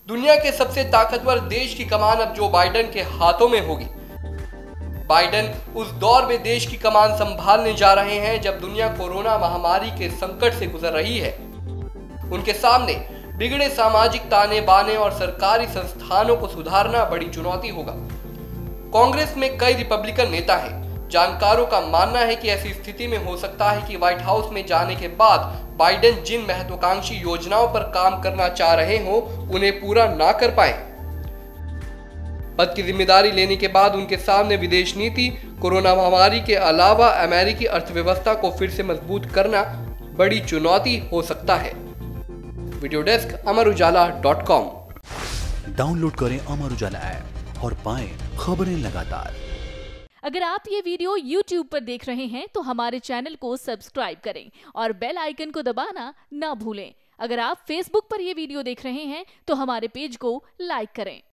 दुनिया के सबसे ताकतवर देश की कमान अब जो बाइडेन के हाथों में होगी। बाइडेन उस दौर में देश की कमान संभालने जा रहे हैं जब दुनिया कोरोना महामारी के संकट से गुजर रही है। उनके सामने बिगड़े सामाजिक ताने बाने और सरकारी संस्थानों को सुधारना बड़ी चुनौती होगा। कांग्रेस में कई रिपब्लिकन नेता हैं। जानकारों का मानना है कि ऐसी स्थिति में हो सकता है कि व्हाइट हाउस में जाने के बाद बाइडेन जिन महत्वाकांक्षी योजनाओं पर काम करना चाह रहे हो उन्हें पूरा ना कर पाए। पद की जिम्मेदारी लेने के बाद उनके सामने विदेश नीति, कोरोना महामारी के अलावा अमेरिकी अर्थव्यवस्था को फिर से मजबूत करना बड़ी चुनौती हो सकता है। Video desk amarujala.com। डाउनलोड करें अमर उजाला ऐप और पाएं खबरें लगातार। अगर आप ये वीडियो YouTube पर देख रहे हैं तो हमारे चैनल को सब्सक्राइब करें और बेल आइकन को दबाना ना भूलें। अगर आप Facebook पर ये वीडियो देख रहे हैं तो हमारे पेज को लाइक करें।